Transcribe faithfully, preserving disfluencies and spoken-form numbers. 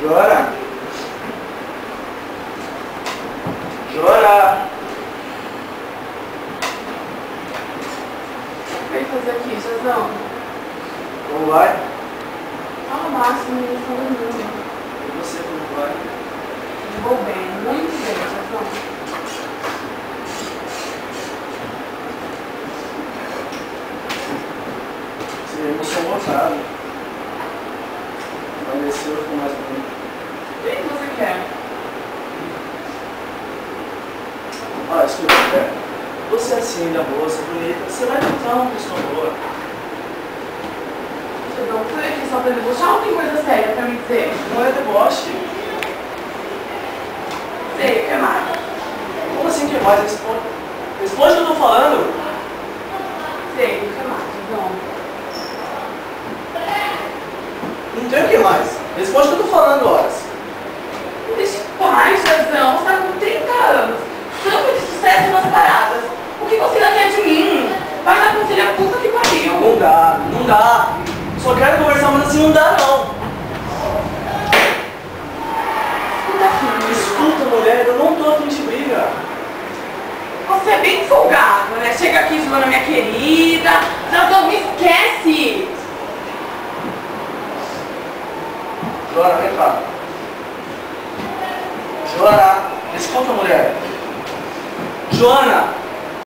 Jora! Jora! O que vai fazer aqui, Jazão? Como vai? Fala baixo, não me fala não. E você, como vai? Vou bem, muito bem, Jazão. Você me emocionou, sabe? Emagreceu, ficou mais bonito. O que você quer? Ah, escuta, é, você é assim, da boa, você é bonita, você vai encontrar uma pessoa boa. Jazão, você veio aqui só pra debochar ou tem coisa séria pra me dizer? Não é deboche. Sei, o que mais? Como assim que mais? Responde. Responde o que eu tô falando. Sei, o que mais, Jazão? Não tem o que mais. Responde o que eu tô falando, horas. Me deixa em paz, Jazão. Você tá com trinta anos. Tanto de sucesso nas paradas. O que você ainda quer de mim? Vai na conselha puta que pariu. Não dá, não dá. Só quero conversar, mas assim não dá, não. Escuta aqui. Escuta, mulher, eu não tô afim de briga. Você é bem folgado, né? Chega aqui, Joana, minha querida. Jazão, me esquece